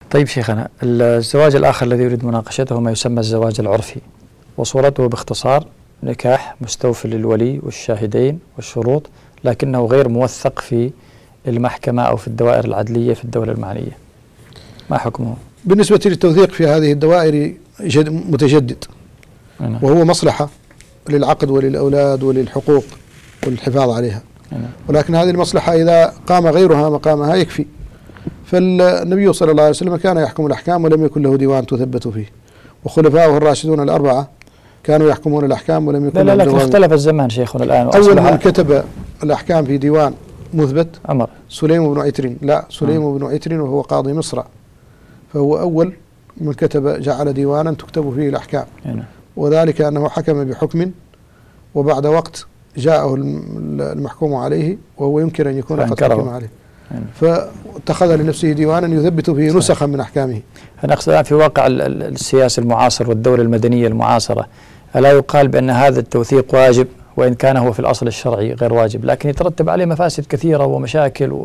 طيب شيخنا، الزواج الآخر الذي يريد مناقشته ما يسمى الزواج العرفي، وصورته باختصار نكاح مستوفي للولي والشاهدين والشروط، لكنه غير موثق في المحكمة أو في الدوائر العدلية في الدولة المعنية. ما حكمه؟ بالنسبة للتوثيق في هذه الدوائر متجدد، وهو مصلحة للعقد وللأولاد وللحقوق والحفاظ عليها، ولكن هذه المصلحة إذا قام غيرها مقامها يكفي. فالنبي صلى الله عليه وسلم كان يحكم الأحكام ولم يكن له ديوان تثبت فيه، وخلفاؤه الراشدون الأربعة كانوا يحكمون الأحكام ولم يكن لكن اختلف الزمان شيخنا الآن. أول من كتب الأحكام في ديوان مثبت عمر سليم بن عترين، لا سليم بن عترين وهو قاضي مصر، فهو أول من كتب جعل ديوانا تكتب فيه الأحكام، وذلك أنه حكم بحكم وبعد وقت جاءه المحكوم عليه وهو يمكن أن يكون قد حكم عليه، فاتخذ لنفسه ديوانا يثبت فيه نسخا من أحكامه. أنا أقصد الآن في واقع السياسي المعاصر والدولة المدنية المعاصرة، ألا يقال بأن هذا التوثيق واجب وإن كان هو في الأصل الشرعي غير واجب، لكن يترتب عليه مفاسد كثيرة ومشاكل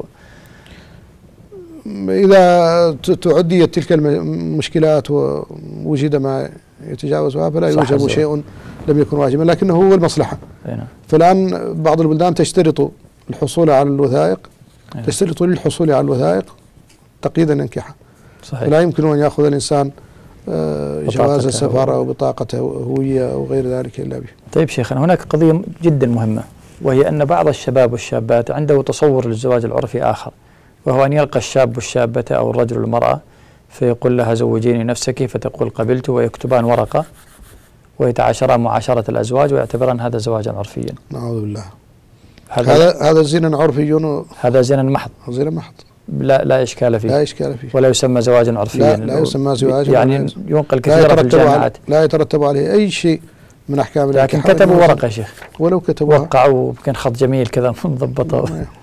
إذا تعديت تلك المشكلات ووجد ما يتجاوزها فلا يوجب شيء لم يكن واجبا، لكنه هو المصلحة. فالآن بعض البلدان تشترط الحصول على الوثائق، تشترط للحصول على الوثائق تقييد الانكحة، فلا يمكن أن يأخذ الإنسان جواز السفارة أو بطاقة هوية أو غير ذلك إلا به. طيب شيخنا، هناك قضية جدا مهمة، وهي أن بعض الشباب والشابات عنده تصور للزواج العرفي آخر، وهو أن يلقى الشاب والشابة أو الرجل والمرأة فيقول لها زوجيني نفسك، فتقول قبلت، ويكتبان ورقة ويتعاشران معاشرة الأزواج ويعتبران هذا زواجا عرفيا. نعوذ بالله. هذا زنا عرفي، هذا زنا محض، زنا محض، لا إشكال فيه، لا إشكال فيه، ولا يسمى زواجا عرفيا، لا يسمى زواجا، يعني ينقل كثيرا في الجامعات، لا يترتب عليه أي شيء من أحكام لكن كتبوا ورقة يا شيخ، ولو كتبوها وقعوا يمكن خط جميل كذا مضبطة